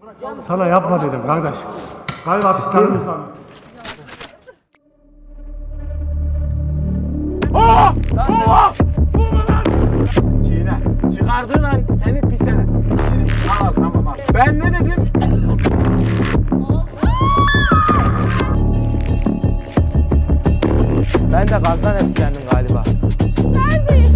Sana yapma dedim kardeş. Galiba atışlarımızdan. Vurma lan! Çiğne. Çıkardığın an seni pisene. Al tamam al. Ben ne dedim? Ben de gazdan etkilendim galiba. Neredeyiz?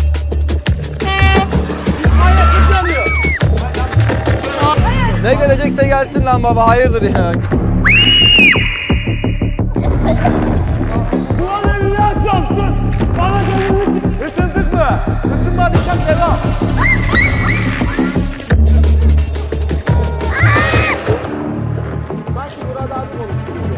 Ne gelecekse gelsin lan baba, hayırdır ya. Bu an evine açacaksın. Bana gönüllü. Isındık mı? Isınmadıysak devam. Bak burada artık olur.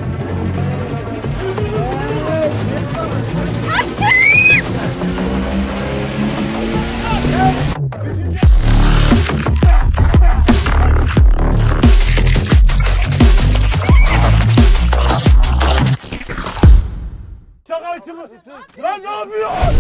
Şakaysı mı? Lan ne yapıyorsun?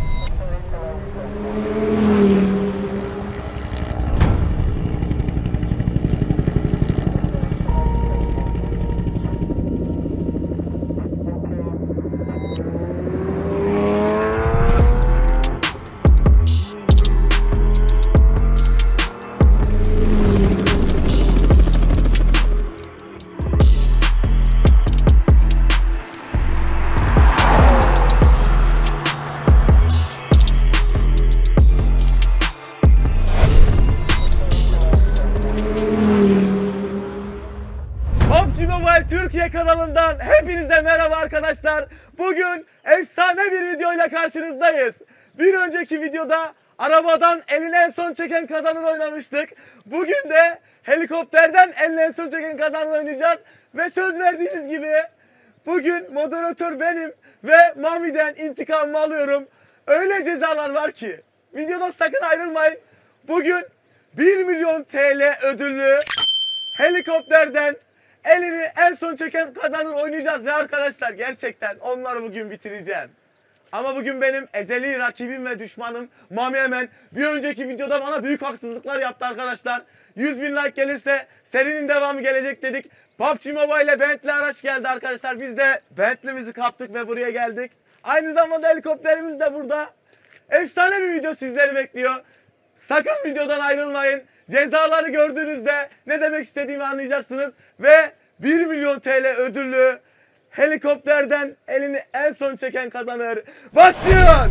PUBG Mobile Türkiye kanalından hepinize merhaba arkadaşlar. Bugün efsane bir videoyla karşınızdayız. Bir önceki videoda arabadan elini en son çeken kazanır oynamıştık. Bugün de helikopterden elini en son çeken kazanır oynayacağız. Ve söz verdiğimiz gibi bugün moderatör benim ve Mami'den intikamımı alıyorum. Öyle cezalar var ki videodan sakın ayrılmayın. Bugün 1 milyon TL ödüllü helikopterden elini en son çeken kazanır oynayacağız ve arkadaşlar gerçekten onları bugün bitireceğim. Ama bugün benim ezeli rakibim ve düşmanım Mami Emen bir önceki videoda bana büyük haksızlıklar yaptı arkadaşlar. 100.000 like gelirse serinin devamı gelecek dedik. PUBG Mobile'e Bentley araç geldi arkadaşlar. Biz de Bentley'mizi kaptık ve buraya geldik. Aynı zamanda helikopterimiz de burada. Efsane bir video sizleri bekliyor. Sakın videodan ayrılmayın. Cezaları gördüğünüzde ne demek istediğimi anlayacaksınız. Ve 1 milyon TL ödüllü helikopterden elini en son çeken kazanır. Başlıyor!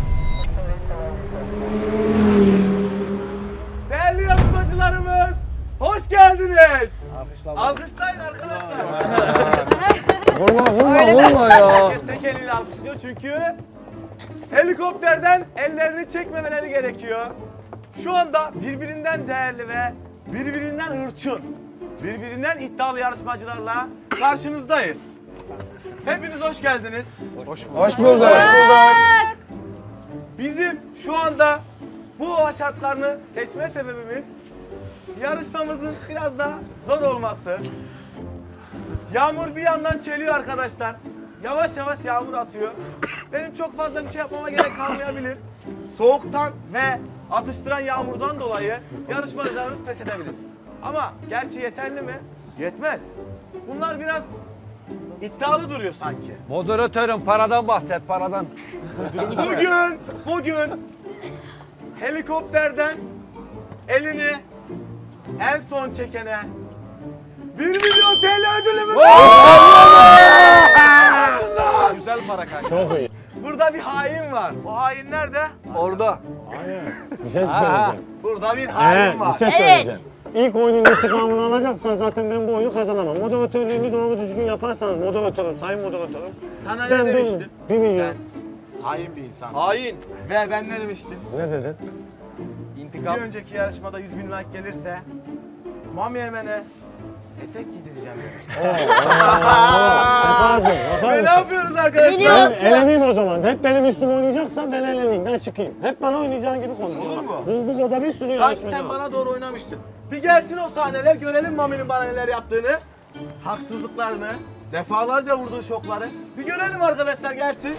Değerli yarışmacılarımız, hoş geldiniz. Alkışlayın arkadaşlar. Vurma ya. Herkes tek eliyle alkışlıyor çünkü helikopterden ellerini çekmemeleri gerekiyor. Şu anda birbirinden değerli ve birbirinden hırçın, birbirinden iddialı yarışmacılarla karşınızdayız. Hepiniz hoş geldiniz. Hoş bulduk. Bizim şu anda bu hava şartlarını seçme sebebimiz yarışmamızın biraz daha zor olması. Yağmur bir yandan çeliyor arkadaşlar. Yavaş yavaş yağmur atıyor. Benim çok fazla bir şey yapmama gerek kalmayabilir. Soğuktan ve atıştıran yağmurdan dolayı yarışmacılarımız pes edebilir. Ama gerçi yeterli mi? Yetmez. Bunlar biraz iddialı duruyor sanki. Moderatörüm, paradan bahset, paradan. Bugün helikopterden elini en son çekene 1 milyon TL ödülümüz var. Güzel para kanka. Çok iyi. Burada bir hain var. O hain nerede? Orada. Bir şey söyleyeceğim. Burada bir hain Bir var. şey söyleyeceğim. İlk oyunun intikamını alacaksan zaten ben bu oyunu kazanamam. Moderatörlüğünü doğru düzgün yaparsanız moderatörüm, sayın moderatörüm. Sana Ben ne demiştim? 1 milyon. Sen hain bir insan. Hain. Ve ben ne demiştim? Ne dedin? İntikam. Bir önceki yarışmada 100.000 like gelirse Mami Emen'e etek giydireceğim demiştim. Sefacığım, yapar Ve ne mısın? yapıyoruz arkadaşlar? Biliyorsun. Ben eleneyim o zaman. Hep benim üstüme oynayacaksan ben eleneyim, ben çıkayım. Hep bana oynayacağın gibi konuş. Olur mu? Bu kadar bir sürü Sanki yarışmacı sen var. bana doğru oynamıştın. Bir gelsin o sahneler, görelim Mami'nin bana neler yaptığını. Haksızlıklarını, defalarca vurduğu şokları. Bir görelim arkadaşlar, gelsin.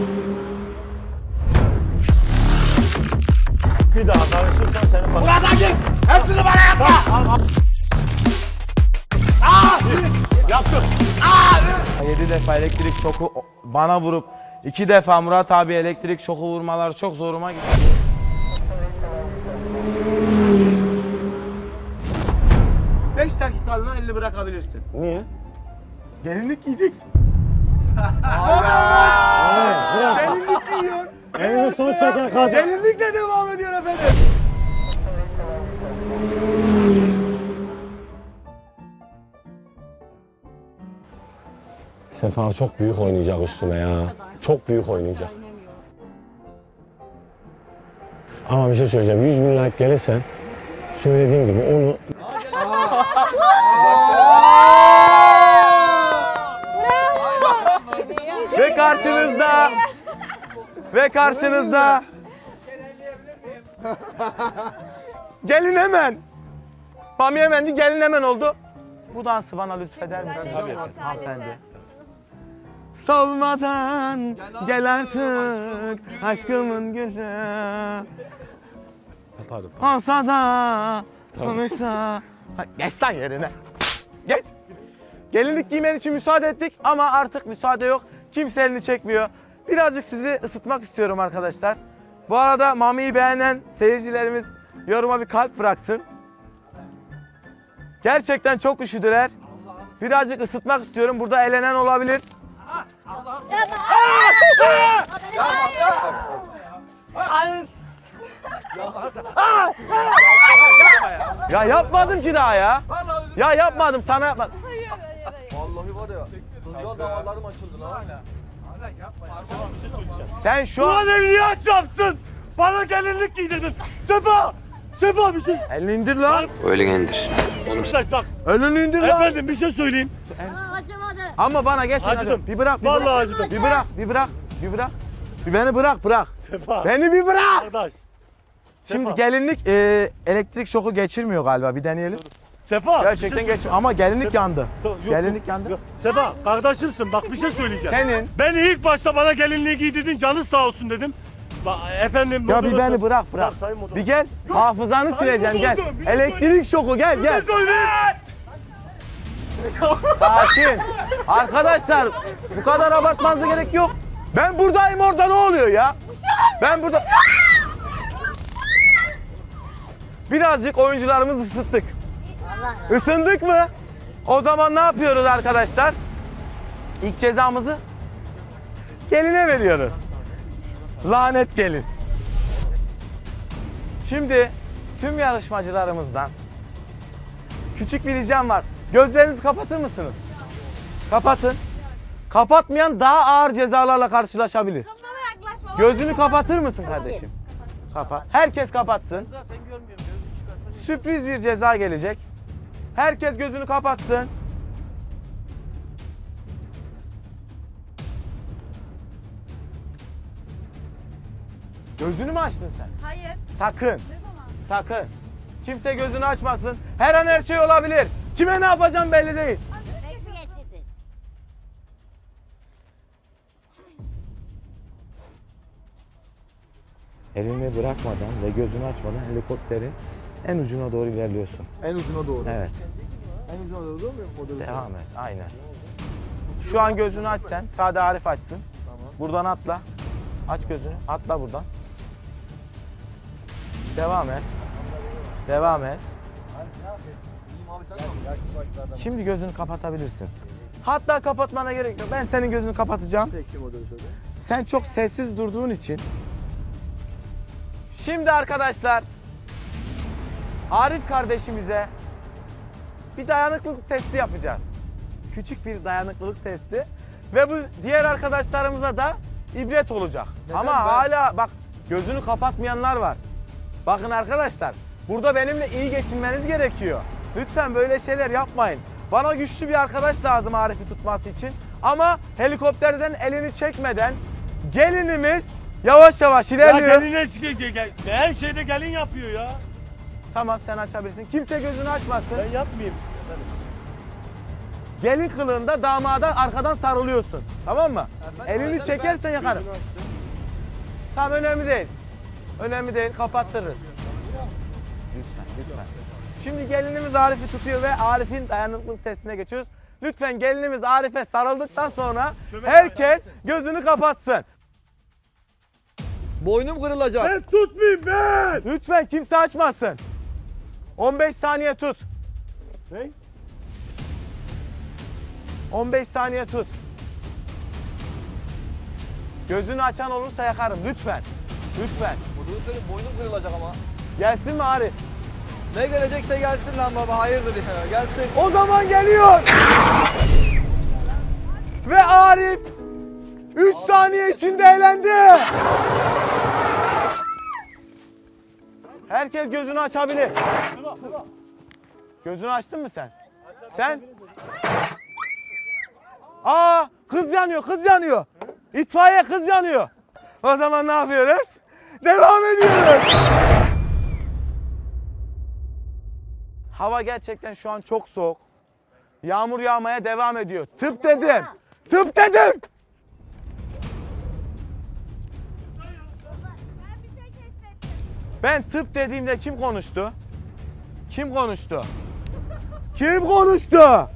Bir daha karışırsan seni Buradan git! defa elektrik şoku bana vurup 2 defa Murat abi elektrik şoku vurmaları çok zoruma gitti. Beş dakikalığına elini bırakabilirsin. Niye? Gelinlik giyeceksin. Bırak. Gelinlik giyiyor. Elini son çeken kadın. Gelinlikle devam ediyor efendim. Sefa çok büyük oynayacak üstüne ya. Çok büyük oynayacak. Ama bir şey söyleyeceğim. 100 bin like gelirse söylediğim gibi onu... Ve karşınızda gelin hemen. Pami hemen değil, gelin hemen oldu. Bu dansı bana lütfeder misiniz? Tabii hanımefendi. Solmadan gel artık aşkımın gülü. Olsa da konuşsa. Geç lan yerine. Geç. Gelinlik giymen için müsaade ettik ama artık müsaade yok. Kimse elini çekmiyor. Birazcık sizi ısıtmak istiyorum arkadaşlar. Bu arada Mami'yi beğenen seyircilerimiz yoruma bir kalp bıraksın. Gerçekten çok üşüdüler. Birazcık ısıtmak istiyorum. Burada elenen olabilir. Ya yapmadım ki daha ya. Ya yapmadım, sana yapmadım. Vallahi var ya. Kızlar damarlarım açıldı lan. Sen şu an... niye açacaksın? Bana gelinlik giy dedim. Sefa! Sefa bir şey. Elini indir lan. Öyle indir. Bak Elini indir lan. efendim bir şey söyleyeyim. Acımadı. Ama bana geç. Acıdım. Bir bırak. Vallahi acıdım. Bir bırak. Bir bırak. Bir beni bırak. Sefa. Beni bir bırak. Kardeş. Şimdi Sefa. gelinlik elektrik şoku geçirmiyor galiba. Bir deneyelim. Sefa. Gerçekten bir şey geçiyor. Ama gelinlik Sefa. yandı. Yok, Gelinlik yandı. Yok. Sefa kardeşimsin bak bir şey söyleyeceğim. Senin. Beni ilk başta bana gelinliği giy dedin canı sağ olsun dedim. Bak, efendim. Ya bir beni bırak. Bir gel. Hafızanı sileceğim gel. Elektrik şoku gel. Sakin. Arkadaşlar bu kadar abartmanıza gerek yok. Ben buradayım, orada ne oluyor ya? Ben burada... Birazcık oyuncularımızı ısıttık. Isındık mı? O zaman ne yapıyoruz arkadaşlar? İlk cezamızı geline veriyoruz. Lanet gelin. Şimdi tüm yarışmacılarımızdan küçük bir ricam var. Gözlerinizi kapatır mısınız? Kapatın. Kapatmayan daha ağır cezalarla karşılaşabilir. Gözünü kapatır mısın kardeşim? Kapat. Herkes kapatsın. Sürpriz bir ceza gelecek. Herkes gözünü kapatsın. Gözünü mü açtın sen? Hayır. Sakın. Ne zaman? Sakın. Kimse gözünü açmasın. Her an her şey olabilir. Kime ne yapacağım belli değil. Bekle getirdin. Elini bırakmadan ve gözünü açmadan helikopterin en ucuna doğru ilerliyorsun. En ucuna doğru. Evet. En ucuna doğru değil mi? Devam et. Aynen. Şu an gözünü aç sen. Sade Arif açsın. Tamam. Buradan atla. Aç gözünü. Atla buradan. Devam et. Devam et. Şimdi gözünü kapatabilirsin. Hatta kapatmana gerek yok. Ben senin gözünü kapatacağım. Peki moderatörü. Sen çok sessiz durduğun için. Şimdi arkadaşlar Arif kardeşimize bir dayanıklılık testi yapacağız. Küçük bir dayanıklılık testi. Ve bu diğer arkadaşlarımıza da ibret olacak. Neden Ama ben? hala bak gözünü kapatmayanlar var. Bakın arkadaşlar burada benimle iyi geçinmeniz gerekiyor. Lütfen böyle şeyler yapmayın. Bana güçlü bir arkadaş lazım Arif'i tutması için. Ama helikopterden elini çekmeden gelinimiz yavaş yavaş Ya ilerliyor. gelinle her şeyde gelin yapıyor ya. Tamam sen açabilirsin. Kimse gözünü açmasın. Ben yapmayayım. Gelin kılığında damada arkadan sarılıyorsun. Tamam mı? Elini çekersen yakarım. Tamam önemli değil. Önemli değil. Kapattırırız. Lütfen. Şimdi gelinimiz Arif'i tutuyor ve Arif'in dayanıklılık testine geçiyoruz. Lütfen gelinimiz Arif'e sarıldıktan sonra herkes gözünü kapatsın. Boynum kırılacak. Ben tutmayayım ben. Lütfen kimse açmasın. 15 saniye tut. Ne? 15 saniye tut. Gözünü açan olursa yakarım lütfen. Lütfen. Moderatörüm boynum kırılacak ama. Gelsin mi Arif? Ne gelecekse gelsin lan baba. Hayırdır ya. Gelsin. O zaman geliyor. Ve Arif 3 saniye içinde eğlendi. Herkes gözünü açabilir. Gözünü açtın mı sen? Sen? Aa, kız yanıyor, kız yanıyor. İtfaiye kız yanıyor. O zaman ne yapıyoruz? Devam ediyoruz. Hava gerçekten şu an çok soğuk. Yağmur yağmaya devam ediyor. Tıp dedim. Tıp dedim. Ben bir şey keşfettim. Ben tıp dediğimde kim konuştu? Kim konuştu? Kim konuştu?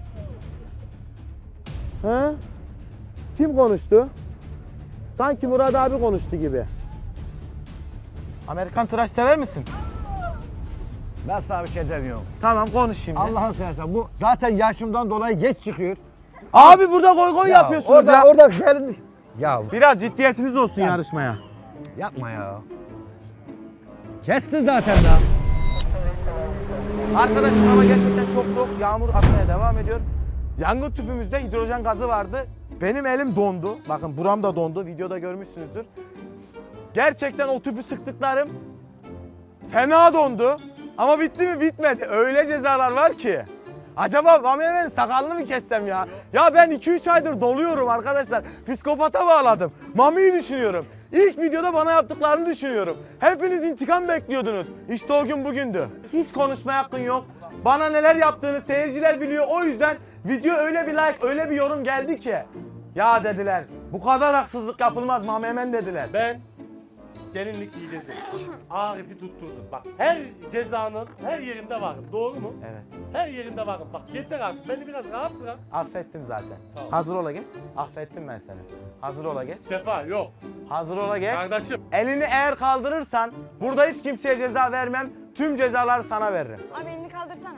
He? Kim konuştu? Sanki Murat abi konuştu gibi. Amerikan tıraş sever misin? Ben sana bir şey demiyorum. Tamam konuş şimdi. Allah'ın seversen bu zaten yaşımdan dolayı geç çıkıyor. Abi burada goy goy yapıyorsunuz ya. Orada güzel. Ya Biraz ciddiyetiniz olsun yarışmaya. yapma ya. Kestin zaten ya. Arkadaşlar hava gerçekten çok soğuk. Yağmur akmaya devam ediyor. Yangın tüpümüzde hidrojen gazı vardı. Benim elim dondu. Bakın buram da dondu. Videoda görmüşsünüzdür. Gerçekten o tüpü sıktıklarım fena dondu. Ama bitti mi? Bitmedi. Öyle cezalar var ki. Acaba Mami'nin sakalını mı kessem ya? Ya ben 2-3 aydır doluyorum arkadaşlar. Psikopata bağladım. Mami'yi düşünüyorum. İlk videoda bana yaptıklarını düşünüyorum. Hepiniz intikam bekliyordunuz. İşte o gün bugündü. Hiç konuşmaya hakkın yok. Bana neler yaptığını seyirciler biliyor. O yüzden video öyle bir like, öyle bir yorum geldi ki. Ya dediler, bu kadar haksızlık yapılmaz Mami Emen dediler. Ben gelinlik giydirdim. Arif'i tutturdum. Bak her cezanın her yerinde varım. Doğru mu? Evet. Her yerinde varım. Bak yeter artık. Beni biraz rahat bırak. Affettim zaten. Tamam. Hazır ola geç. Affettim ben seni. Hazır ola geç. Sefa yok. Hazır ola geç. Kardeşim. Elini eğer kaldırırsan burada hiç kimseye ceza vermem. Tüm cezaları sana veririm. Abi elini kaldırsana.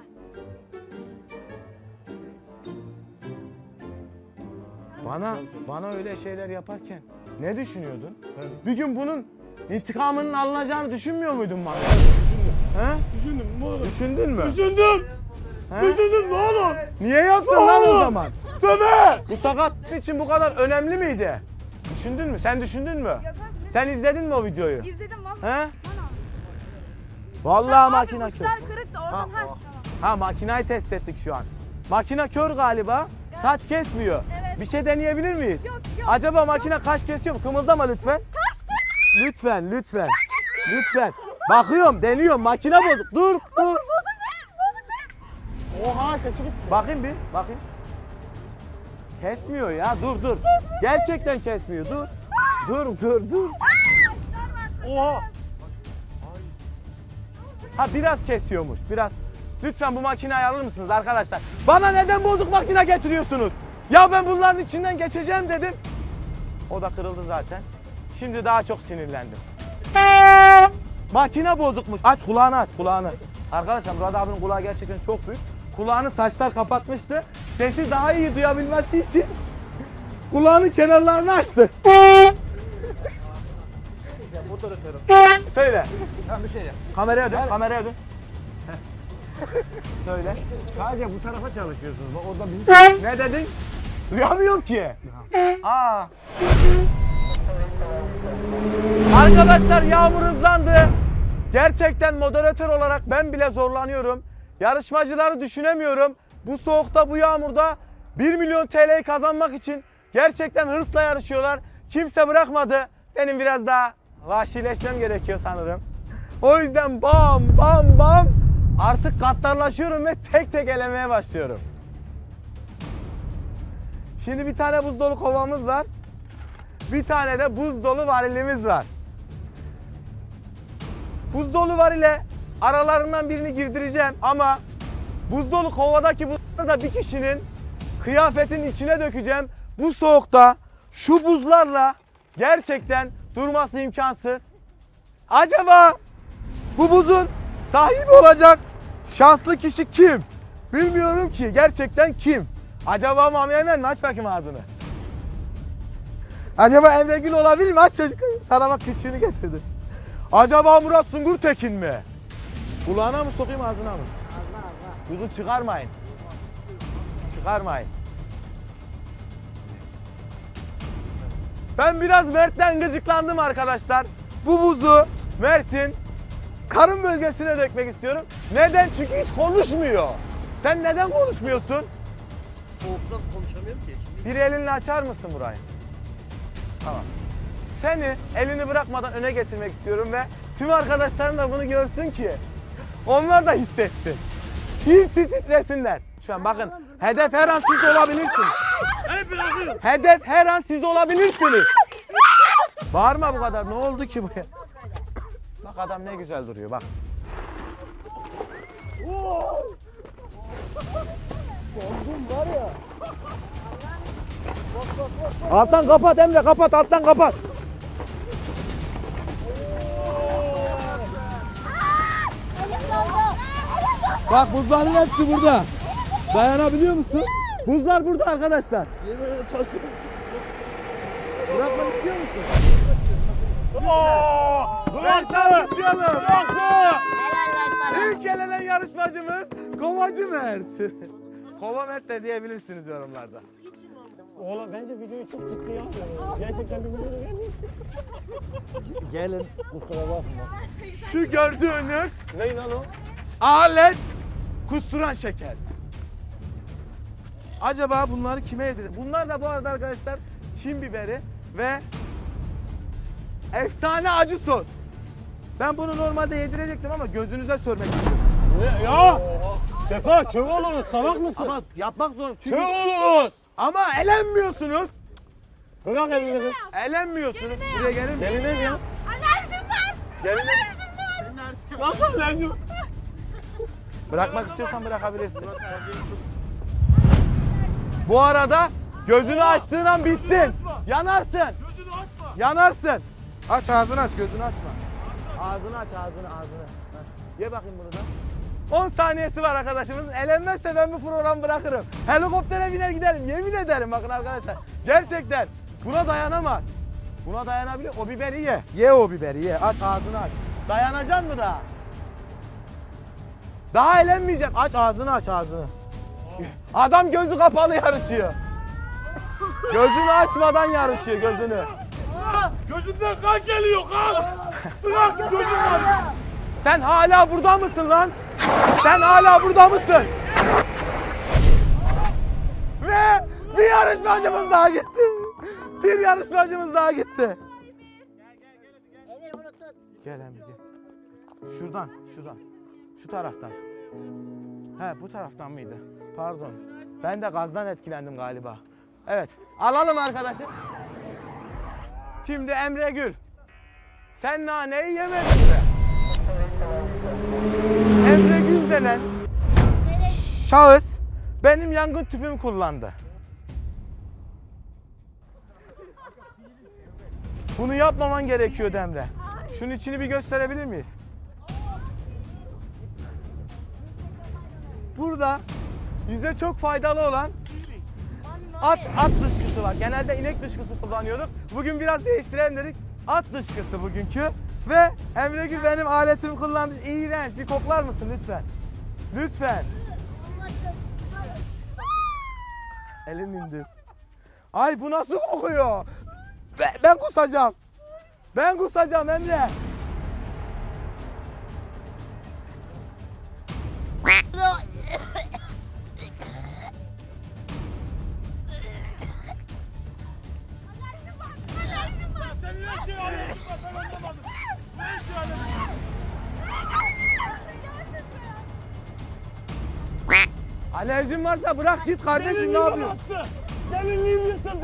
Bana öyle şeyler yaparken ne düşünüyordun? Bir gün bunun intikamının alınacağını düşünmüyor muydun bana? He? Düşündüm mü oğlum? Düşündün mü? Düşündüm. He? Düşündüm mü oğlum? Niye yaptın lan o Oğlum! zaman? Tövbe! Bu sakat için bu kadar önemli miydi? Düşündün mü? Sen düşündün mü? Sen izledin mi o videoyu? İzledim valla. He? Bana. Vallahi makine kör. Uçlar kırık da oradan ha. Tamam. Ha makinayı test ettik şu an. Makine kör galiba. Saç kesmiyor. Evet. Bir şey deneyebilir miyiz? Yok. Acaba makine kaş kesiyor mu? Kımıldama lütfen. Lütfen, lütfen. Lütfen. Bakıyorum, deniyorum. Makine bozuk. Dur, dur. Oha kaşı gitti. Bakayım bir, bakayım. Kesmiyor ya, dur. Gerçekten kesmiyor, dur. Dur. Oha. Ha biraz kesiyormuş, biraz. Lütfen bu makineyi alır mısınız arkadaşlar? Bana neden bozuk makine getiriyorsunuz? Ya ben bunların içinden geçeceğim dedim. O da kırıldı zaten. Şimdi daha çok sinirlendim. Makine bozukmuş. Aç kulağını aç kulağını. Arkadaşlar Murat abinin kulağı gerçekten çok büyük. Kulağını saçlar kapatmıştı. Sesi daha iyi duyabilmesi için kulağının kenarlarını açtı. Söyle. Tamam bir şey yap. Kameraya dön, kameraya dön. Söyle. Sadece bu tarafa çalışıyorsunuz. Bak orada bizi... Ne dedin? Duyamıyorum ki. Aa. Arkadaşlar yağmur hızlandı. Gerçekten moderatör olarak ben bile zorlanıyorum. Yarışmacıları düşünemiyorum. Bu soğukta, bu yağmurda 1 milyon TL'yi kazanmak için gerçekten hırsla yarışıyorlar. Kimse bırakmadı. Benim biraz daha vahşileşmem gerekiyor sanırım. O yüzden bam artık katlarlaşıyorum ve tek tek elemeye başlıyorum. Şimdi bir tane buz dolu kovamız var. Bir tane de buz dolu varilimiz var. Buz dolu varile aralarından birini girdireceğim ama buz dolu kovadaki buzları da bir kişinin kıyafetin içine dökeceğim. Bu soğukta şu buzlarla gerçekten durması imkansız. Acaba bu buzun sahibi olacak şanslı kişi kim? Bilmiyorum ki gerçekten kim? Acaba Mami Eymen mi? Aç bakayım ağzını. Acaba Emregül olabilir mi? Aç çocuk. Sana bak küçüğünü getirdim. Acaba Murat Sungur Tekin mi? Kulağına mı sokayım ağzına mı? Buzu çıkarmayın. Çıkarmayın. Ben biraz Mert'ten gıcıklandım arkadaşlar. Bu buzu Mert'in karın bölgesine dökmek istiyorum. Neden? Çünkü hiç konuşmuyor. Sen neden konuşmuyorsun? Soğuktan konuşamıyorum ki. Bir elinle açar mısın burayı? Tamam. Seni elini bırakmadan öne getirmek istiyorum ve tüm arkadaşlarım da bunu görsün ki onlar da hissetsin. Titresinler. Şu an bakın hedef her an siz olabilirsiniz. Hedef her an siz olabilirsiniz. Bağırma bu kadar. Ne oldu ki bu ya? Bak adam ne güzel duruyor bak. Alttan kapat Emre, kapat, alttan kapat. Bak buzların hepsi burada. Dayanabiliyor musun? Buzlar burada arkadaşlar. Bırakmak istiyor musun? Bırakmak istiyorum. Bıraktı. İlk elenen yarışmacımız Kovacı Mert. Kova Mert de diyebilirsiniz yorumlarda. Oğlum bence videoyu çok ciddiye alıyorsunuz. Gerçekten bir videoya gelmişti. Gelin kusura bakma. Şu gördüğünüz Ne lan o? alet kusturan şeker. Acaba bunları kime yedirecek? Bunlar da bu arada arkadaşlar Çin biberi ve efsane acı sos. Ben bunu normalde yedirecektim ama gözünüze sürmek istiyorum. Ne ya? Sefa çöv oluruz, salak mısın? Ama yapmak zor. Çünkü... Çöv oluruz. Ama elenmiyorsunuz. Bırak elini kız. Elenmiyorsunuz. Buraya gelin. Geline mi ya? Alerjim var. Geline. Nasıl alerjim? Bırakmak istiyorsan bırakabilirsin. Bu arada gözünü açtığın an bittin. Yanarsın. Gözünü açma. Yanarsın. Aç ağzını aç, gözünü açma. Ağzını aç, ağzını. Heh. Ye bakayım bunu da. 10 saniyesi var arkadaşımızın. Elenmezse ben bu programı bırakırım. Helikoptere biner giderim. Yemin ederim bakın arkadaşlar. Gerçekten buna dayanamaz. Buna dayanabiliyor. O biberi ye. Ye o biberi ye. Aç ağzını aç. Dayanacaksın mı daha? Daha elenmeyecek. Aç ağzını aç ağzını. Adam gözü kapalı yarışıyor. Gözünü açmadan yarışıyor gözünü. Gözünden kan geliyor kan. Bırak gözümden. Sen hala burada mısın lan? Sen hala burada mısın? Ve bir yarışmacımız daha gitti. Bir yarışmacımız daha gitti. Gel Emre gel. Şuradan. Şu taraftan. He bu taraftan mıydı? Pardon. Ben de gazdan etkilendim galiba. Evet. Alalım arkadaşlar. Şimdi Emre Gül. Sen naneyi yemedin mi? Emre Gül denen şahıs benim yangın tüpümü kullandı. Bunu yapmaman gerekiyordu Emre. Şunun içini bir gösterebilir miyiz? Burada bize çok faydalı olan at dışkısı var. Genelde inek dışkısı kullanıyorduk. Bugün biraz değiştirelim dedik. At dışkısı bugünkü. Ve Emre Gül benim aletimi kullandı. İğrenç. Bir koklar mısın lütfen? Lütfen. Elini indir. Ay bu nasıl kokuyor? Ben kusacağım. Ben kusacağım Emre. Alerjin varsa bırak git kardeşim, ne yapıyorsun? Gelinliğim yırtıldı.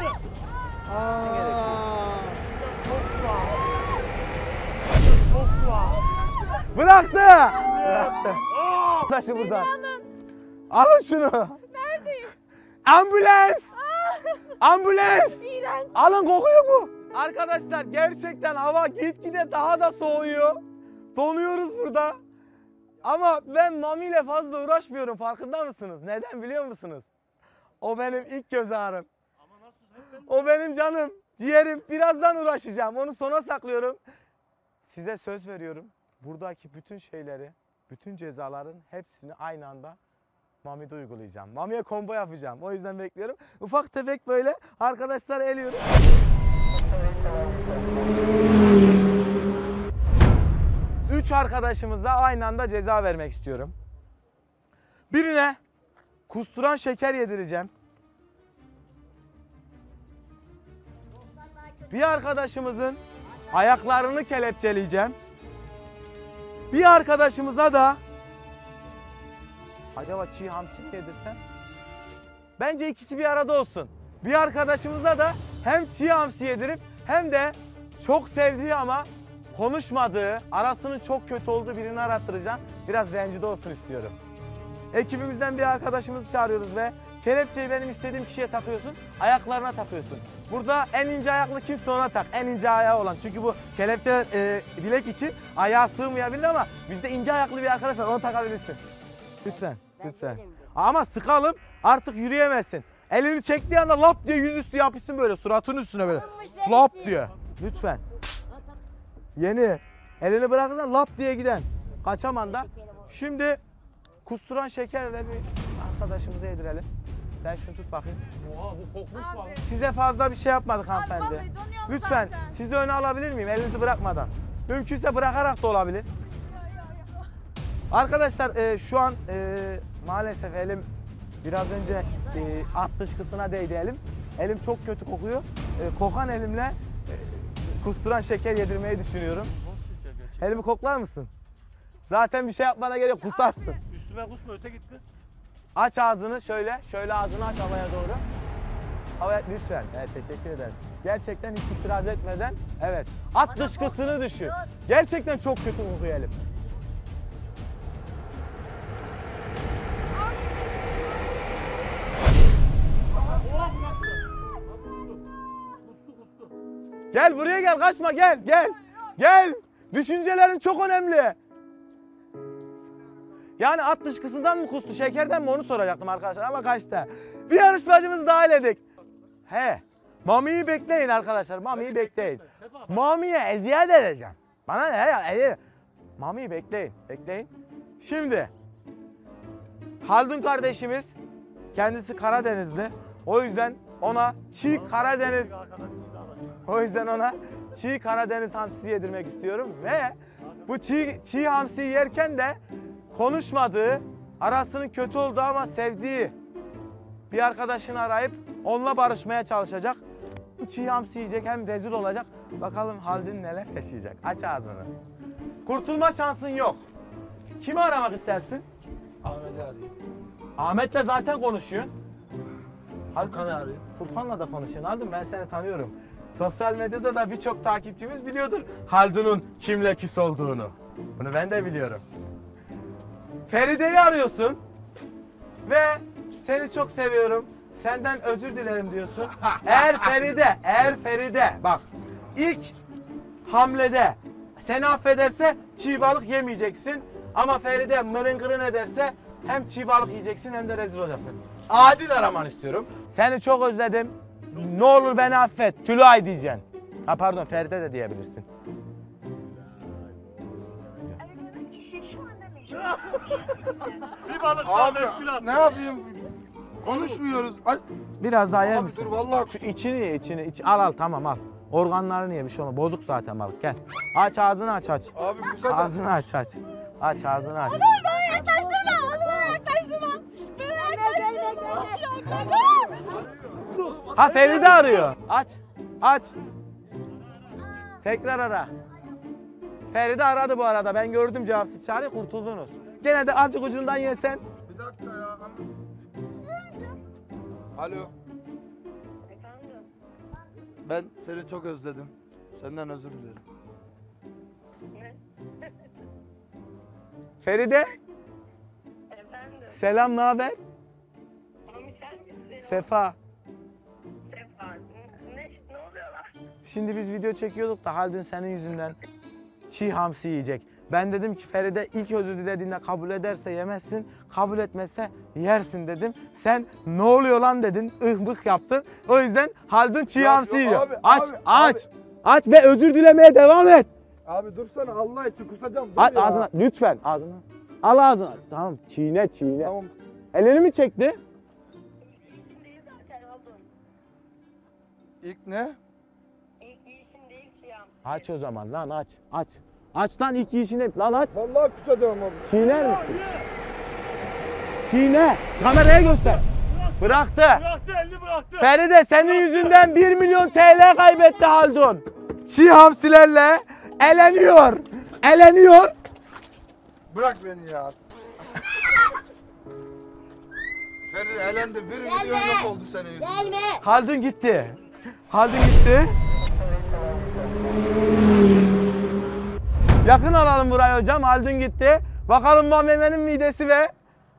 Bıraktı. Bıraktı. Taşı buradan. Alın şunu. Neredeyim? Ambulans! Ambulans! İğrenç. Alın kokuyor bu. Arkadaşlar gerçekten hava gitgide daha da soğuyor. Donuyoruz burada. Ama ben Mami ile fazla uğraşmıyorum, farkında mısınız? Neden biliyor musunuz? O benim ilk göz ağrım. O benim canım, ciğerim. Birazdan uğraşacağım. Onu sona saklıyorum. Size söz veriyorum. Buradaki bütün şeyleri, bütün cezaların hepsini aynı anda Mami'de uygulayacağım. Mami'ye combo yapacağım. O yüzden bekliyorum. Ufak tefek böyle arkadaşlar eliyorum. Üç arkadaşımıza aynı anda ceza vermek istiyorum. Birine kusturan şeker yedireceğim. Bir arkadaşımızın ayaklarını kelepçeleyeceğim. Bir arkadaşımıza da acaba çiğ hamsi mi yedirsem? Bence ikisi bir arada olsun. Bir arkadaşımıza da hem çiğ hamsi yedirip hem de çok sevdiği ama konuşmadığı, arasının çok kötü olduğu birini arattıracağım. Biraz rencide olsun istiyorum. Ekibimizden bir arkadaşımızı çağırıyoruz ve kelepçeyi benim istediğim kişiye takıyorsun, ayaklarına takıyorsun. Burada en ince ayaklı kimse ona tak, en ince ayağı olan. Çünkü bu kelepçe bilek için ayağa sığmayabilir ama bizde ince ayaklı bir arkadaş var, onu takabilirsin. Lütfen, lütfen. Ama sıkalım, artık yürüyemezsin. Elini çektiği anda lap diye yüzüstü yapışsın böyle, suratının üstüne böyle. Lap diye. Lütfen. Yeni. Elini bırakırsan lap diye giden. Kaçaman da. Şimdi kusturan şeker de bir arkadaşımıza yedirelim. Sen şunu tut bakayım. Oha bu kokmuş mu? Abi. Size fazla bir şey yapmadık Abi vallahi hanımefendi. donuyorum Lütfen zaten. sizi öne alabilir miyim? Elinizi bırakmadan. Mümkünse bırakarak da olabilir. Arkadaşlar şu an maalesef elim biraz önce alt dışkısına değdi elim. Elim çok kötü kokuyor. Kokan elimle kusturan şeker yedirmeyi düşünüyorum. Elimi koklar mısın? Zaten bir şey yapmana gerek yok, kusarsın. Üstüme kusma öte git kız. Aç ağzını şöyle, şöyle ağzını aç havaya doğru. Havaya lütfen. Evet, teşekkür ederim. Gerçekten hiç itiraz etmeden, evet. At dışkısını düşün. Gerçekten çok kötü kokuyor elim. Gel buraya gel, kaçma, gel, gel. Gel. Düşüncelerin çok önemli. Yani at dışkısından mı kustu, şekerden mi onu soracaktım arkadaşlar ama kaçtı. Bir yarışmacımızı dahil edik. He. Mami'yi bekleyin arkadaşlar, Mami'yi bekleyin. Mami'ye eziyet edeceğim. Bana ne ya? Mami'yi bekleyin, bekleyin. Şimdi Haldun kardeşimiz, kendisi Karadenizli. O yüzden ona çiğ Karadeniz hamsisi yedirmek istiyorum ve bu çiğ hamsiyi yerken de konuşmadığı, arasının kötü olduğu ama sevdiği bir arkadaşını arayıp onunla barışmaya çalışacak. Çiğ hamsi yiyecek, hem rezil olacak. Bakalım Haldun neler yaşayacak. Aç ağzını. Kurtulma şansın yok. Kimi aramak istersin? Ahmet'i arayayım. Ahmet'le zaten konuşuyorsun. Furkan'ı arayayım. Furkan'la da konuşuyorsun. Haldun, ben seni tanıyorum. Sosyal medyada da birçok takipçimiz biliyordur Haldun'un kimle küs olduğunu. Bunu ben de biliyorum. Feride'yi arıyorsun ve seni çok seviyorum, senden özür dilerim diyorsun. Eğer Feride bak ilk hamlede seni affederse çiğ balık yemeyeceksin. Ama Feride mırınkırın ederse hem çiğ balık yiyeceksin hem de rezil olacaksın. Acil aramanı istiyorum. Seni çok özledim. Ne olur beni affet. Tülay diyeceksin. Ha pardon, Feride de diyebilirsin. Bir balık Abi daha ne yapayım? Konuşmuyoruz. Ay, Biraz daha yer abi misin? dur vallahi Şu içini ye, içini. Al tamam al. Organlarını yemiş onu. Bozuk zaten balık. Gel. Aç ağzını aç. Abi kusacağım. Ağzını aç. Aç ağzını aç. Bana yaklaştırma. Onu bana yaklaştırma. Bana yaklaştırma. Ha Feride arıyor. Aç. Tekrar ara. Feride aradı bu arada. Ben gördüm cevapsız çağrı, kurtuldunuz. Gene de azıcık ucundan yesen. Bir dakika ya. Alo. Ben seni çok özledim. Senden özür dilerim. Feride. Efendim, Selam, ne haber? Mami sen misin? Sefa. Sefa. Ne oluyor lan? Şimdi biz video çekiyorduk da Haldun senin yüzünden çiğ hamsi yiyecek. Ben dedim ki Feride ilk özür dilediğinde kabul ederse yemezsin, kabul etmezse yersin dedim. Sen ne oluyor lan dedin, ıhbık yaptın. O yüzden Haldun çiğ hamsi yiyor. abi, Aç, abi, aç. abi. Aç ve özür dilemeye devam et. Abi dursana Allah için kusacağım. Dur Aç ya. ağzına, lütfen ağzına. Al ağzına. Tamam, çiğne. Tamam. Elini mi çekti? İşin değil zaten oldun. İlk ne? İlk yiyişin değil çiğam. Aç o zaman lan aç. Aç lan ilk yiyişini lan aç. Vallahi kusacağım abi. Çiğner misin? Çiğne. Kameraya göster. Bıraktı. Bıraktı, elini bıraktı. Feride senin yüzünden 1 milyon TL kaybetti Haldun. Çiğ hamsilerle eleniyor. Eleniyor. Bırak beni ya. Feride elendi. Bir milyon yok oldu senin yüzünden. Gelme. Haldun gitti. Haldun gitti. Yakın alalım burayı hocam. Haldun gitti. Bakalım Mameme'nin midesi ve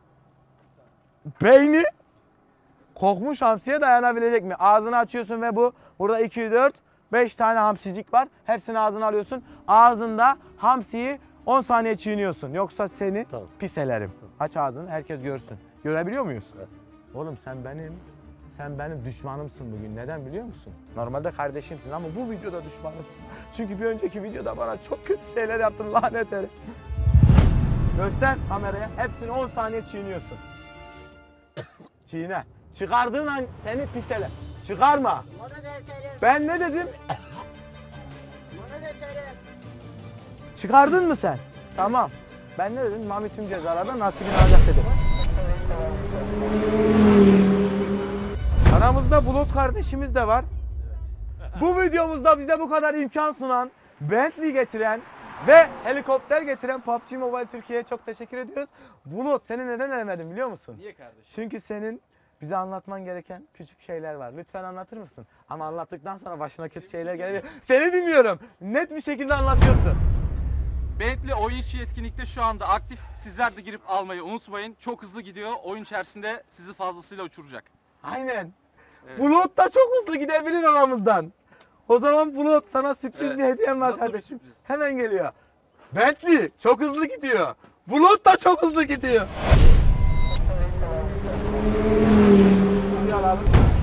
beyni kokmuş hamsiye dayanabilecek mi? Ağzını açıyorsun ve burada 2, 4, 5 tane hamsicik var. Hepsini ağzına alıyorsun. Ağzında hamsiyi 10 saniye çiğniyorsun. Yoksa seni pis elerim. Aç ağzını herkes görsün. Görebiliyor muyuz? Oğlum sen benim düşmanımsın bugün. Neden biliyor musun? Normalde kardeşimsin ama bu videoda düşmanımsın. Çünkü bir önceki videoda bana çok kötü şeyler yaptın lanet herif. Göster kameraya. Hepsini 10 saniye çiğniyorsun. Çiğne. Çıkardığın an seni pisele. Çıkarma. Bana defterim. Ben ne dedim? Bana defterim. Çıkardın mı sen? Tamam. Ben ne dedim? Mami tüm cezalardan nasibini alacak dedim. Aramızda Bulut kardeşimiz de var. Bu videomuzda bize bu kadar imkan sunan, Bentley getiren ve helikopter getiren PUBG Mobile Türkiye'ye çok teşekkür ediyoruz. Bulut seni neden elemedim biliyor musun? Niye kardeşim? Çünkü senin bize anlatman gereken küçük şeyler var. Lütfen anlatır mısın? Ama anlattıktan sonra başına kötü şeyler gelebilir. Seni bilmiyorum. Net bir şekilde anlatıyorsun. Bentley oyun içi etkinlikte şu anda aktif. Sizler de girip almayı unutmayın. Çok hızlı gidiyor. Oyun içerisinde sizi fazlasıyla uçuracak. Aynen. Bulut da çok hızlı gidebilir aramızdan. O zaman Bulut sana sürpriz bir hediyem var Nasıl bir kardeşim. sürpriz? Hemen geliyor. Bentley çok hızlı gidiyor. Bulut da çok hızlı gidiyor. Şurayı alalım.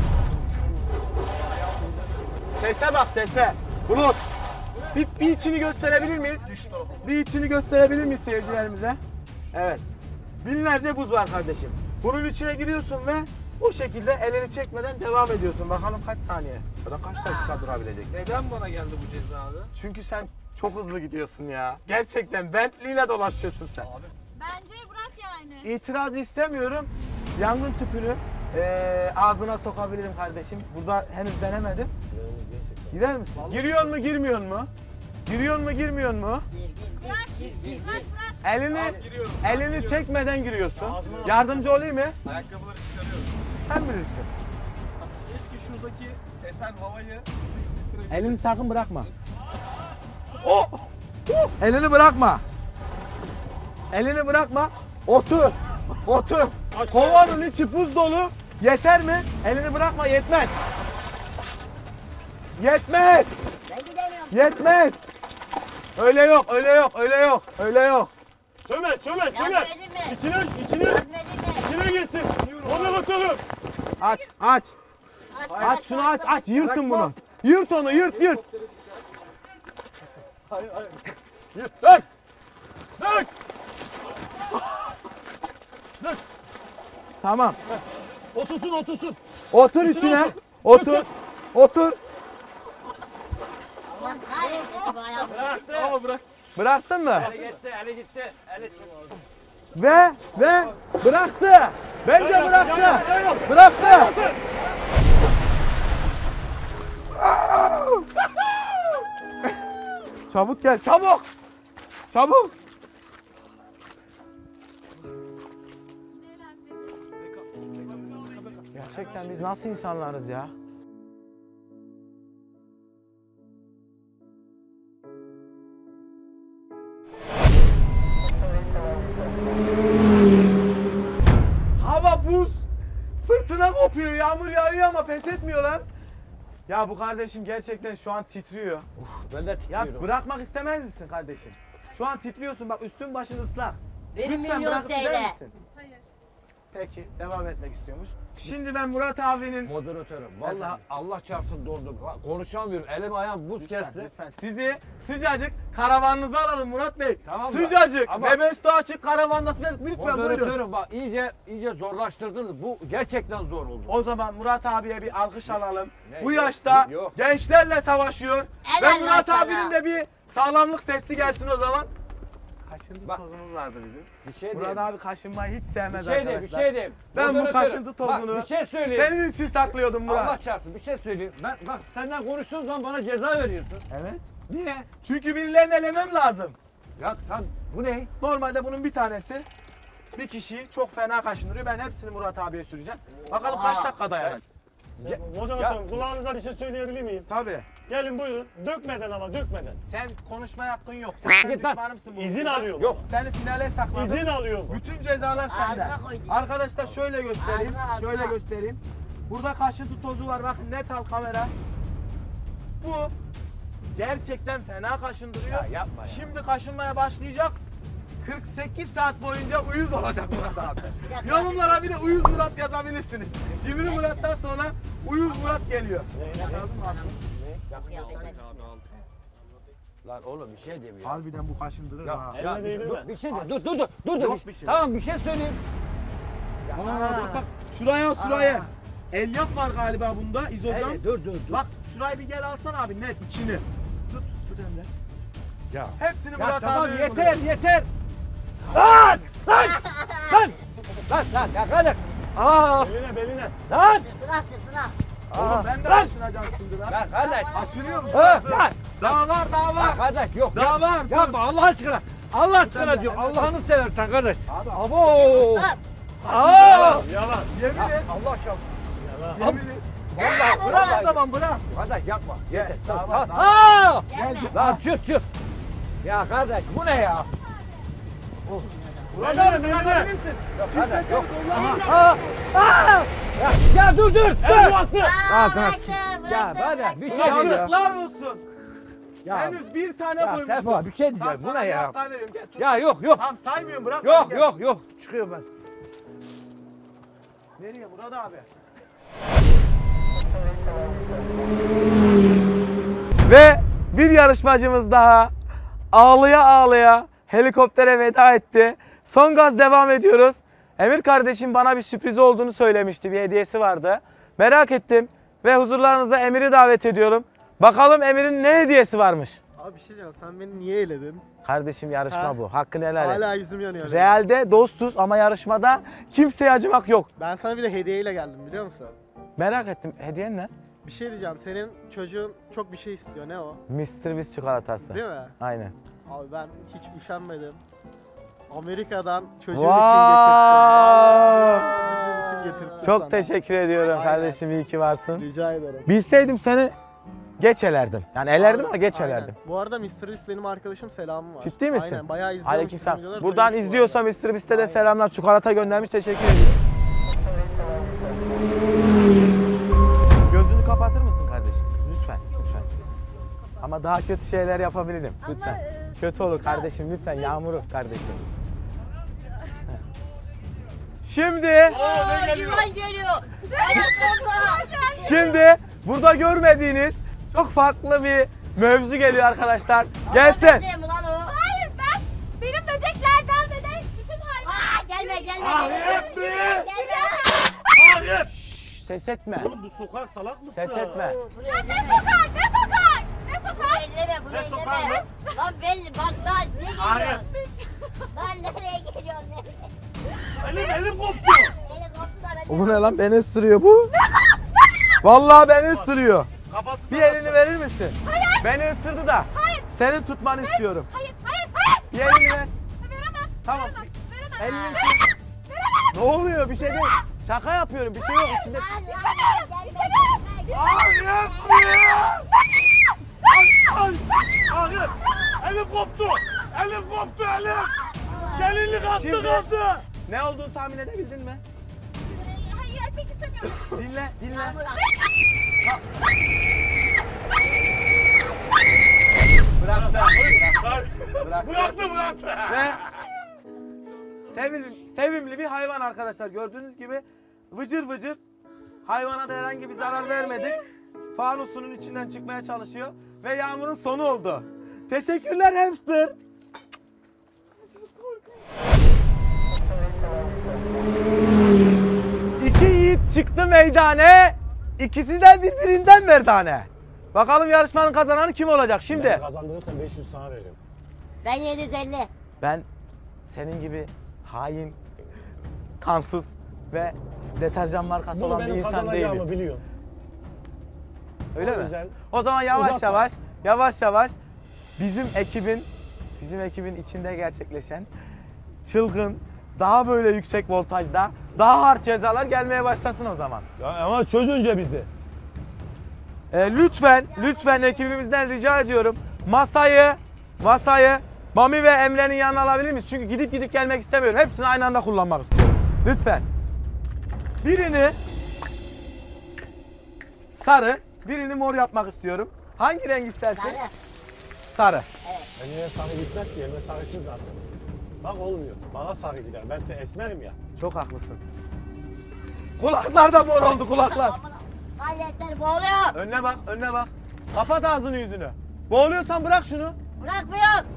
Sese bak sese. Bulut. Bir içini gösterebilir miyiz? Bir içini gösterebilir miyiz seyircilerimize? Evet. Binlerce buz var kardeşim. Bunun içine giriyorsun ve o şekilde elini çekmeden devam ediyorsun. Bakalım kaç saniye ya da kaç dakika durabilecek. Neden bana geldi bu ceza abi? Çünkü sen çok hızlı gidiyorsun ya. Gerçekten Bentley ile dolaşıyorsun sen. Bence bırak yani. İtiraz istemiyorum. Yangın tüpünü ağzına sokabilirim kardeşim. Burada henüz denemedim. Gider misin? Giriyor mu girmiyor mu? Giriyor mu girmiyor mu? Bırak. Bırak. Elini çekmeden giriyorsun. Yardımcı olayım mı? Ayakkabıları çıkarıyorum. Sen bilirsin. Keşke şuradaki esen havayı hissettirebilsem. Elini sakın bırakma. Oh! Elini bırakma. Elini bırakma. Otur. Otur. Kovanın içi buz dolu. Yeter mi? Elini bırakma yetmez. Yetmez. Ben gidemiyorum. Yetmez. Öyle yok, öyle yok, öyle yok, öyle yok. Çömel. Yardım edin mi? İçine Yardım edin mi? içine gitsin. Onu götürün. Aç. Aç şunu aç. Yırtın bunu. Yırt onu, yırt. Dök. Dök. Tamam. Otursun. Otur içine. Otur. Allah kahretsin bu ayağımı. Ama bırak. Bıraktın mı? Eli gitti. Ve bıraktı. Bence bıraktı. Bıraktı. Çabuk gel, çabuk. Gerçekten biz nasıl insanlarız ya? Hava buz, fırtına kopuyor. Yağmur yağıyor ama pes etmiyor lan. Ya bu kardeşim gerçekten şu an titriyor. Ben de Ya titriyorum. bırakmak istemez misin kardeşim? Şu an titriyorsun bak üstün başın ıslak. Benim Lütfen milyon bırakıp gider TL. misin? Peki devam etmek istiyormuş. Şimdi ben Murat abinin... Moderatörüm. Vallahi Allah çarpsın dondum. Konuşamıyorum. Elim ayağım buz Lütfen, kesti. lütfen. Sizi sıcacık karavanınıza alalım Murat Bey. Tamam da- Sıcacık. ama- Bebesto açık karavanda sıcacık. Lütfen buyurun. Moderatörüm bak iyice zorlaştırdınız. Bu gerçekten zor oldu. O zaman Murat abiye bir alkış alalım. Ne? Bu Yok, yaşta yok. gençlerle savaşıyor. Helal Ve Murat lan sana. abinin de bir sağlamlık testi gelsin o zaman. Kaşıntı Bak. tozumuz vardı bizim. Bir şey Murat diyeyim. abi kaşınmayı hiç sevmez Bir şey arkadaşlar. diyeyim, bir şey diyeyim. Ben bu Moderatörüm, kaşıntı tozunu bak, bir şey söyleyeyim. senin için saklıyordum Murat. Allah çarpsın bir şey söyleyeyim. Bak senden konuştuğum zaman bana ceza veriyorsun. Evet. Niye? Çünkü birilerini elemem lazım. Ya tam bu ne? Normalde bunun bir tanesi bir kişiyi çok fena kaşındırıyor. Ben hepsini Murat abiye süreceğim. Bakalım kaç dakika dayanır. Moderatörüm kulağınıza bir şey söyleyebilir miyim? Tabii. Gelin buyurun. Dökmeden ama dökmeden. Sen konuşma hakkın yok. Sen Git lan. düşmanımsın bu. İzin ülkede. alıyorum. Yok. Seni finale sakladım. İzin alıyorum. Bütün cezalar sende. Ağzına koydum. Arkadaşlar şöyle göstereyim. Ağzına, Şöyle ağzına. göstereyim. Burada kaşıntı tozu var. Bakın net al kamera. Bu gerçekten fena kaşındırıyor. Ya yapma ya. Şimdi kaşınmaya başlayacak. 48 saat boyunca uyuz olacak Murat abi. dakika. Yorumlara bir de uyuz Murat yazabilirsiniz. Cimri Murat'tan sonra uyuz Murat geliyor. Lan oğlum bir şey diyeyim ya. Harbiden bu kaşındırır Ya, ha. Eline değdi mi? bir şey de dur. Yok bir şey. Tamam bir şey söyleyeyim. Bak şuraya şuraya. Elyaf var galiba bunda izocam. Evet, dur. Bak şurayı bir gel alsana abi net içini. Tut Emre. Ya. Hepsini Ya Murat tamam abi yeter. Lan ya kardeş. Aa Beline. lan. Sırtına sırtına. Oğlum ben de Lan! kaşınacağım şimdi lan. Ya kardeş. Kaşınıyor mu? Ha, Dur. lan. Daha var daha Ya var. kardeş yok. Daha var. Yapma Allah aşkına. Allah aşkına diyor. Allah'ını seversen kardeş. Abi, Abo. Hop. Aa. Yalan. Yemin et. Allah aşkına. Yemin et. Vallahi Bırak o zaman bırak. Kardeş yapma. Yeter. Daha Tamam. var, daha Aa! Gelme. Lan çık. Ya kardeş bu ne ya? Murat Beline, abi beline. bırakabilirsin. Kimse Kardeş seni yok. zorlamıyor. Aa! Ya dur. Baktı. Aa, tamam. bıraktım. Ya kardeş bir şey diyeceğim. Yazıklar olsun. Ya, Henüz bir tane ya koymuştum. Sefa bir şey diyeceğim. Tamam, Bu sana ne bir ya? hafta veriyorum. Gel, tut. Ya yok. Tamam saymıyorum bırak. hadi gel. Yok. Çıkıyorum ben. Nereye Murat abi? Ve bir yarışmacımız daha ağlaya helikoptere veda etti. Son gaz devam ediyoruz. Emir kardeşim bana bir sürpriz olduğunu söylemişti. Bir hediyesi vardı. Merak ettim ve huzurlarınıza Emir'i davet ediyorum. Bakalım Emir'in ne hediyesi varmış? Abi bir şey diyeceğim, sen beni niye eledin? Kardeşim yarışma Ha? bu. Hakkını helal et. Hala yüzüm yanıyor. Realde dostuz ama yarışmada kimseye acımak yok. Ben sana bir de hediyeyle geldim biliyor musun? Merak ettim. Hediyen ne? Bir şey diyeceğim, senin çocuğun çok bir şey istiyor, ne o? Mr. Beast çikolatası. Değil mi? Aynen. Abi ben hiç üşenmedim. Amerika'dan çocuğun Wow! için getirttim Çok sana. teşekkür ediyorum Aynen. kardeşim. İyi ki varsın. Rica ederim. Bilseydim seni geç elerdim. Yani elerdim Abi, ama geç aynen. elerdim. Bu arada Mr. Beast benim arkadaşım, selamım var. Ciddi misin? Aynen, bayağı izliyorum sizin Aleykümselam. videoları. Buradan duymuş bu izliyorsa arada. Mr. Beast'e de Aynen. selamlar. Çikolata göndermiş. Teşekkür ediyorum. Gözünü kapatır mısın kardeşim? Lütfen. Ama daha kötü şeyler yapabilirim. Lütfen. Kötü olur kardeşim. Lütfen. Yağmuru kardeşim. Şimdi Yılan geliyor. Şimdi burada görmediğiniz çok farklı bir mevzu geliyor arkadaşlar. Gelsin. Böceğim ulan o. Hayır ben. Benim böceklerden ve de bütün hayvan. Gelme. Gelme. Ses etme. Oğlum bu sokak salak mısın? Ses etme. Ya ne sokar? Bunu elleme. Lan belli bak daha ne geliyor? Lan nereye geliyorsun nereye? Elim koptu. Eli koptu da ben. Bu ne lan? Beni ısırıyor bu. Vallahi beni ısırıyor. Kapat. Bir elini verir misin? Beni ısırdı da. Senin tutmanı istiyorum. Hayır. Bir elini ver. Veremem. Tamam. Elini ver. Ne oluyor? Bir şey değil. Şaka yapıyorum. Bir şey yok içinde. Hayır. Elim koptu. Gelinlik attı Şimdi- kaldı. Ne olduğunu tahmin edebildin mi? gelmek istemiyorum. Dinle, dinle. Yağmur al. Bıraktı. Bıraktı. Ve sevimli bir hayvan arkadaşlar. Gördüğünüz gibi vıcır vıcır. Hayvana da herhangi bir zarar vermedik. Fanusunun içinden çıkmaya çalışıyor. Ve Yağmur'un sonu oldu. Teşekkürler hamster. İki yiğit çıktı meydane. İkisi de birbirinden merdane. Bakalım yarışmanın kazananı kim olacak şimdi? Kazandırırsan 500 sana veririm. Ben 750. Ben senin gibi hain, kansız ve deterjan markası Bunu olan bir benim insan kazanacağımı değilim. biliyorum. Öyle O mi? yüzden O zaman yavaş uzatma. yavaş bizim ekibin içinde gerçekleşen çılgın, daha böyle yüksek voltajda, daha hard cezalar gelmeye başlasın o zaman. Ya ama çözünce bizi. Lütfen ekibimizden rica ediyorum. Masayı Mami ve Emre'nin yanına alabilir miyiz? Çünkü gidip gelmek istemiyorum. Hepsini aynı anda kullanmak istiyorum. Lütfen. Birini sarı, birini mor yapmak istiyorum. Hangi renk istersin? Sarı. Sarı. Eline sarı gitmez ki, eline sarışın zaten. Bak olmuyor. Bana sarı gider. Ben de esmerim ya. Çok haklısın. Kulaklar da mor oldu kulaklar. Halletler boğuluyor. Önüne bak. Kapat ağzını yüzünü. Boğuluyorsan bırak şunu. Bırakmıyorum.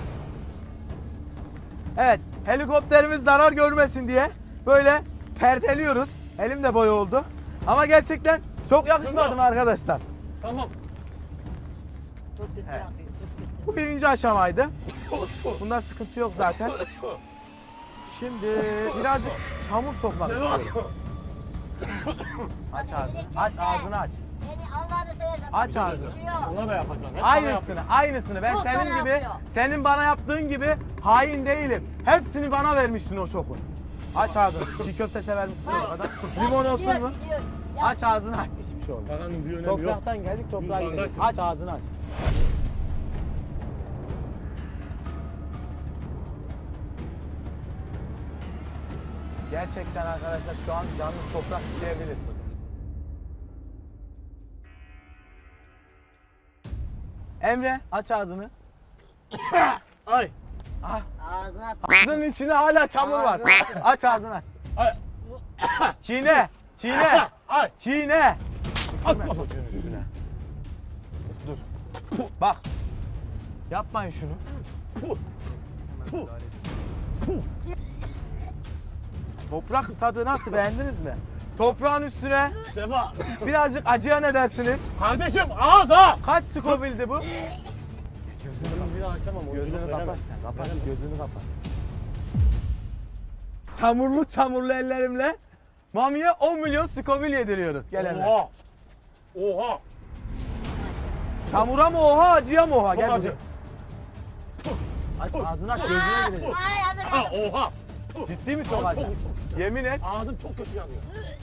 Evet, helikopterimiz zarar görmesin diye böyle perdeliyoruz. Elim de boya oldu. Ama gerçekten çok yakışmadı mı arkadaşlar? Tamam. Çok kötü yapıyor. Bu birinci aşamaydı. Bunda sıkıntı yok zaten. Şimdi birazcık çamur sokmak istiyorum. Aç ağzını, aç ağzını aç. Beni Allah'ını seversen. Aç ağzını. Çıkıyor. Ona da yapacaksın. Hep bana yap. Aynısını. Ben Çok senin bana gibi, yapıyor. senin bana yaptığın gibi hain değilim. Hepsini bana vermiştin o şokun. Aç ağzını. Çiğ köfte sever misin o kadar? Limon olsun mu? Gidiyor. Ya, Aç ağzını aç. Hiçbir şey olmaz. Paranın bir önemi yok. Topraktan geldik, toprağa Yukarıdasın. gidelim. Aç ağzını aç. Gerçekten arkadaşlar şu an canlı toprak isteyebilir. Emre aç ağzını. Ay. Ağzına Ağzının içinde hala çamur var. Ağzına- Aç ağzını aç. Ay. Çiğne. Ay. Çiğne. Atma. Üstüne. Dur. Bak. Yapmayın şunu. Toprak tadı nasıl, beğendiniz mi? Toprağın üstüne Sefa. birazcık acıya ne dersiniz? Kardeşim ağız ha. Kaç Scoville'di bu? Bir daha açamam. Gözünü kapat. Kapat. Gözünü kapat. Çamurlu ellerimle Mami'ye 10 milyon Scoville yediriyoruz. Gel Emre. Oha. Oha. Çamura mı oha, acıya mı oha? Çok Gel acı. Aç ağzını aç, gözüne girecek. Ay hazır. Ha oha. Ciddi mi çok acı? Çok. Yemin et. Ağzım çok kötü yanıyor.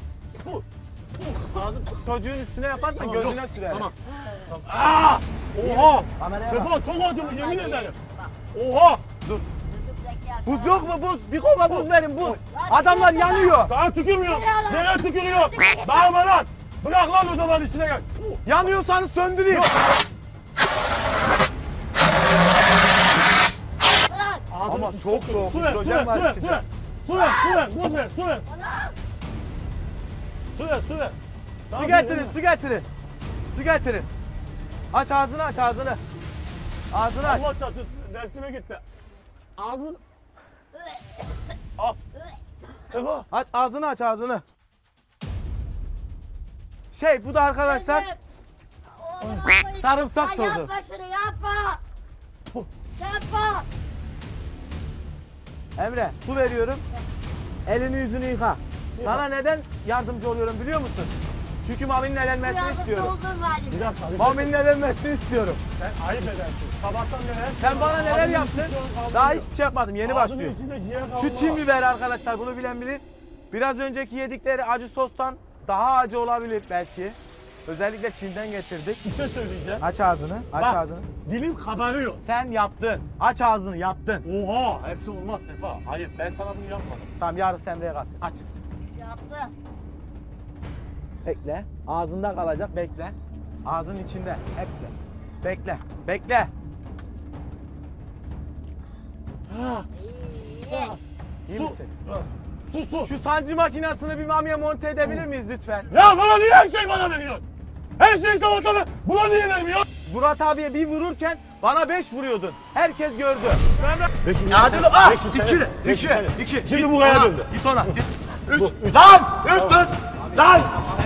Ağzım çok. Çocuğun üstüne yaparsan Tamam, gözüne yok. sürer. Tamam. Aa! Oha. Kameraya bak. Sefa çok acı bu yemin ederim. Oha. Dur. Yüzümdeki yak- Buz yok mu buz? Bir kova buz verin buz. Adamlar yanıyor. Daha tükürmüyor. Nereye tükürüyor? Bağırma lan. Bırak lan o zaman içine gel. Yanıyorsanız söndüreyim. Bırak. Ama çok soğuk. Su ver, su Hidrojen ver, var su ver, içinde. su ver. Su ver, su ver, buz ver, su ver. Su ver, su ver. Su getirin, su getirin. Su getirin. Aç ağzını, aç ağzını. Ağzını aç. Allah çarpsın, dersime gitti. Ağzını... Al. Sefa. Aç ağzını, aç ağzını. Bu da arkadaşlar Oğlum, sarımsak ya tozu. Yapma şunu yapma. Yapma. Emre su veriyorum. Elini yüzünü yıka. Sana neden yardımcı oluyorum biliyor musun? Çünkü Mami'nin elenmesini Yardımcı istiyorum. olduğun var. Bir dakika, bir Mami'nin elenmesini istiyorum. Sen ayıp edersin. Sabahtan neler? Sen bana neler yaptın? Daha hiçbir şey yapmadım. Yeni Ağzının başlıyor. içinde ciğer Şu kavurma Çin var. biberi arkadaşlar, bunu bilen bilir. Biraz önceki yedikleri acı sostan daha acı olabilir belki. Özellikle Çin'den getirdik. Bir şey söyleyeceğim. Aç ağzını, aç Bak, ağzını. dilim kabarıyor. Sen yaptın. Aç ağzını, yaptın. Oha, hepsi olmaz Sefa. Hayır, ben sana bunu yapmadım. Tamam, yarısı Emre'ye kalsın. Aç. Yaptı. Bekle. Ağzında kalacak. Bekle. Ağzın içinde. Hepsi. Bekle. Bekle. İyi Su. misin? Su. Şu sancı makinesini bir Mami'ye monte edebilir miyiz lütfen? Ya bana niye her şey bana veriyor? Her şey sabahtan buna niye vermiyor? Murat abiye bir vururken bana 5 vuruyordun. Herkes gördü. Hadi lan. İki. Şimdi buraya döndü. Git ona. Git. Lan! Lan!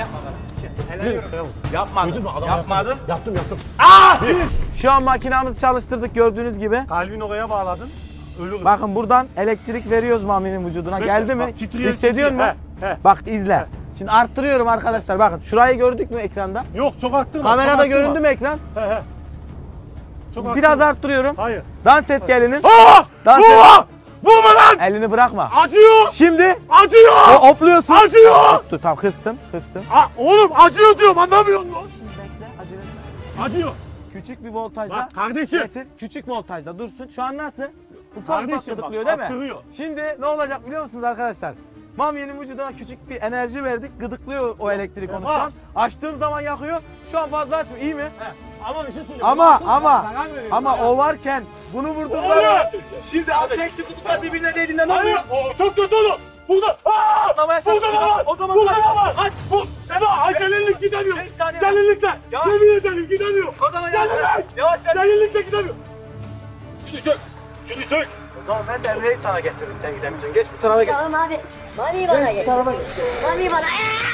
Yapmadın. Yapmadın. Yaptım. Şu an makinamızı çalıştırdık gördüğünüz gibi. Kalbini oraya bağladın. Ölür. Bakın buradan elektrik veriyoruz Mami'nin vücuduna. Bekle, Geldi mi? bak, titriyor, Hissediyor titriyor. musun? He. Bak izle. Şimdi arttırıyorum arkadaşlar. Bakın şurayı gördük mü ekranda? Yok çok arttırma. Kamerada çok arttırma. göründü mü ekran? He. Çok Biraz arttırma. arttırıyorum. Hayır. Dans et gelini. Aa! Dans Vurma! et. Vurma lan! Elini bırakma. Acıyor! Şimdi Acıyor! hopluyorsun. Acıyor! Dur tamam kıstım. Oğlum acıyor diyorum anlamıyor musun? Bekle acele etme. Acıyor. Küçük bir voltajda. Bak kardeşim. Getir. Küçük voltajda dursun. Şu an nasıl? Ufak ufak Kardeşim gıdıklıyor bak değil mi? arttırıyor. Şimdi ne olacak biliyor musunuz arkadaşlar? Mami'nin vücuduna küçük bir enerji verdik. Gıdıklıyor o elektrik onu şu an. Açtığım zaman yakıyor. Şu an fazla açmıyor. İyi mi? Ama bir şey söyleyeyim. Ama o varken bunu vurduğumda Oluyor. şimdi alt eksi kutuplar birbirine değdiğinde ne Hayır. oluyor? O çok kötü oğlum. Burada. Anlamaya Burada da var. O zaman Burada kaç. da var. Aç. Bu. Seba delilik gidemiyor. 5 saniye. Delilikle. Yavaş. Yemin ederim gidemiyor. O zaman yavaş. Delilik. Yavaş. Delilikle gidemiyor. Şunu sök. O zaman ben de Emre'yi sana getiririm. Sen gidemiyorsun. Geç bu tarafa geç. Tamam abi. Mami'yi bana getir. Mami'yi bana.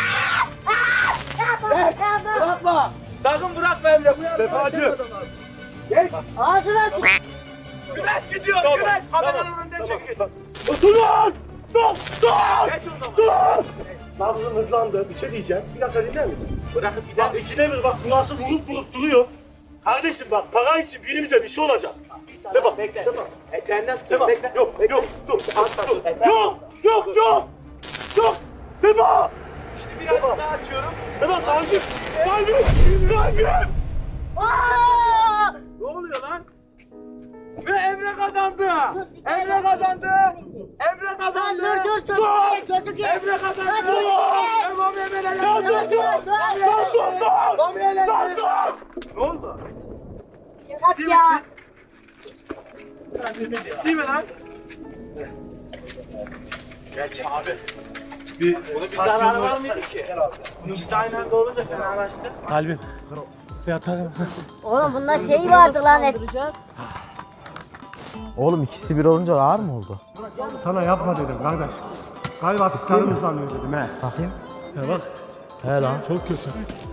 Yapma. Bırakma. Sakın bırakma Emre. Bu yana Sefacığım. Ağzına sık. Güneş gidiyor. Güneş. Kameranın önünden çekiyor. Oturun. Stop. Stop. Geç o zaman. Nabzım hızlandı. Bir şey diyeceğim. Bir dakika dinler misin? Bırakıp gider. Bak ikide bir bak burası vurup duruyor. Kardeşim bak para için birimize bir şey olacak. Seba. Bekle. Seba. Ekrenden tut. Seba. Bekle. Yok Bekle. yok dur. Ekran. Yok. Seba. Biraz daha açıyorum. Seba kalbim. Aa! Ne oluyor lan? Ve Emre kazandı. Emre kazandı. Emre Lan kazandı. dur çocuk ye. Emre kazandı. Lan çocuk ye. Mami Emre Dur. Mami elendi. Ne oldu? Bak ya. Değil mi lan? Gerçek abi. Bunun bir zararı var mıydı ki? İkisi aynı anda olunca fenalaştı. Kalbim. Yatarım. Oğlum bunda şey vardı lan hep. Oğlum ikisi bir olunca ağır mı oldu? Sana yapma dedim kardeş. Kalp atışlarım hızlanıyor dedim he. Bakayım. Ya bak. He lan. Çok kötü.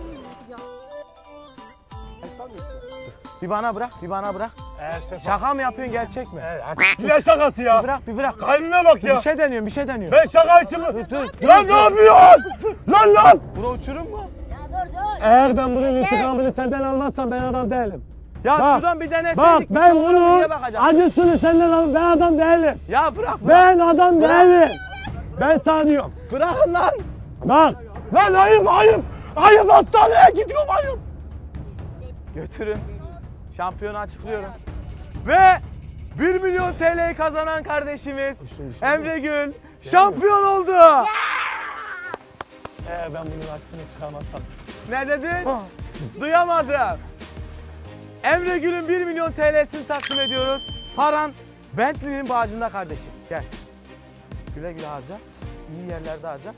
Bir bana bırak. Şaka mı yapıyorsun gerçek mi? Ne şakası ya? Bir bırak. Kalbime bak ya. Bir şey deniyorum. Ben şaka için mi? Dur. Lan ne yapıyorsun? Lan! Bura uçurum mu? Ya dur. Eğer ben bunun intikamını senden almazsam ben adam değilim. Ya Bak, şuradan bir deneseydik. Bak bir ben şey olur mu diye bunun bakacağım. acısını senden alıp ben adam değilim. Ya bırak. Ben adam değilim. Ben sana diyorum. Bırakın lan. Bak. Lan ayıp. Ayıp hastaneye gidiyorum ayıp. Götürün. Şampiyonu açıklıyorum. Ve 1 milyon TL'yi kazanan kardeşimiz Emre Gül şampiyon oldu. Eğer ben bunun acısını çıkarmazsam. Ne dedin? Duyamadım. Emre Gül'ün 1 milyon TL'sini takdim ediyoruz. Paran Bentley'nin bağcında kardeşim. Gel. Güle güle harca. İyi yerlerde harca.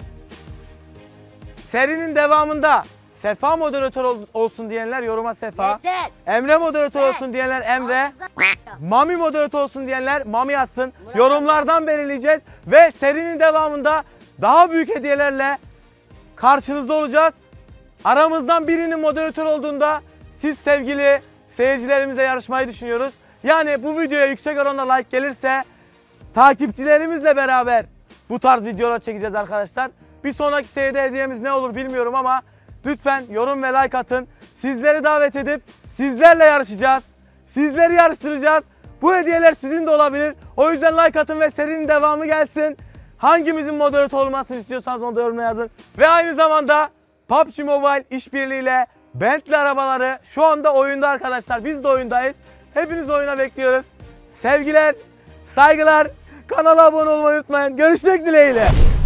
Serinin devamında Sefa moderatör olsun diyenler yoruma Sefa. Yeter. Emre moderatör olsun diyenler Emre. Mami moderatör olsun diyenler Mami yazsın. Yorumlardan belirleyeceğiz. Ve serinin devamında daha büyük hediyelerle karşınızda olacağız. Aramızdan birinin moderatör olduğunda siz sevgili seyircilerimizle yarışmayı düşünüyoruz. Yani bu videoya yüksek oranda like gelirse takipçilerimizle beraber bu tarz videolar çekeceğiz arkadaşlar. Bir sonraki seride hediyemiz ne olur bilmiyorum ama lütfen yorum ve like atın. Sizleri davet edip sizlerle yarışacağız. Sizleri yarıştıracağız. Bu hediyeler sizin de olabilir. O yüzden like atın ve serinin devamı gelsin. Hangimizin moderatör olmasını istiyorsanız onu da yorumlara yazın. Ve aynı zamanda PUBG Mobile işbirliğiyle Bentley arabaları şu anda oyunda arkadaşlar. Biz de oyundayız. Hepiniz oyuna bekliyoruz. Sevgiler, saygılar. Kanala abone olmayı unutmayın. Görüşmek dileğiyle.